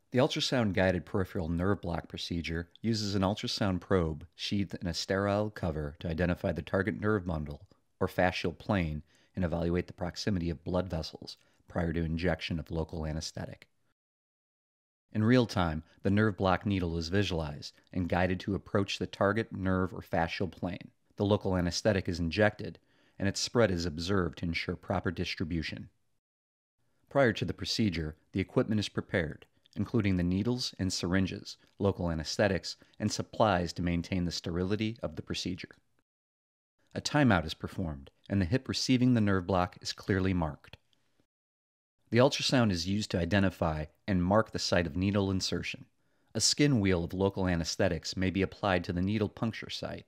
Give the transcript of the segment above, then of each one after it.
The ultrasound-guided peripheral nerve block procedure uses an ultrasound probe sheathed in a sterile cover to identify the target nerve bundle or fascial plane and evaluate the proximity of blood vessels prior to injection of local anesthetic. In real time, the nerve block needle is visualized and guided to approach the target nerve or fascial plane. The local anesthetic is injected, and its spread is observed to ensure proper distribution. Prior to the procedure, the equipment is prepared, including the needles and syringes, local anesthetics, and supplies to maintain the sterility of the procedure. A timeout is performed, and the hip receiving the nerve block is clearly marked. The ultrasound is used to identify and mark the site of needle insertion. A skin wheel of local anesthetics may be applied to the needle puncture site.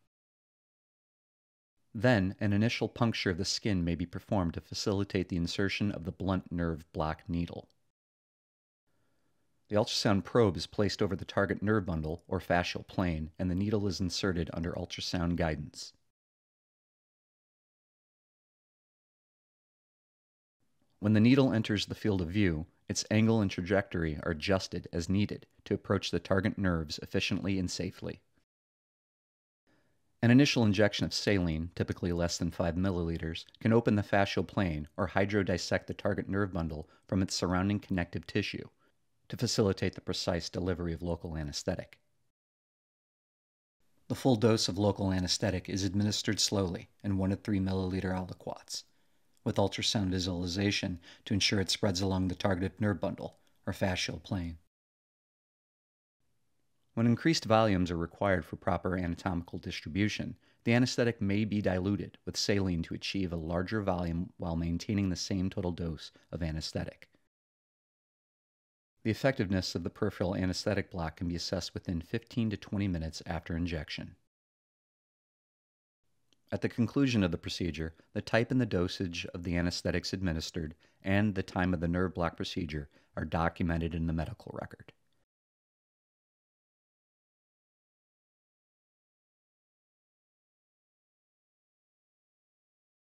Then, an initial puncture of the skin may be performed to facilitate the insertion of the blunt nerve block needle. The ultrasound probe is placed over the target nerve bundle or fascial plane, and the needle is inserted under ultrasound guidance. When the needle enters the field of view, its angle and trajectory are adjusted as needed to approach the target nerves efficiently and safely. An initial injection of saline, typically less than 5 milliliters, can open the fascial plane or hydrodissect the target nerve bundle from its surrounding connective tissue to facilitate the precise delivery of local anesthetic. The full dose of local anesthetic is administered slowly in 1 to 3 milliliter aliquots, with ultrasound visualization to ensure it spreads along the targeted nerve bundle or fascial plane. When increased volumes are required for proper anatomical distribution, the anesthetic may be diluted with saline to achieve a larger volume while maintaining the same total dose of anesthetic. The effectiveness of the peripheral anesthetic block can be assessed within 15 to 20 minutes after injection. At the conclusion of the procedure, the type and the dosage of the anesthetics administered and the time of the nerve block procedure are documented in the medical record.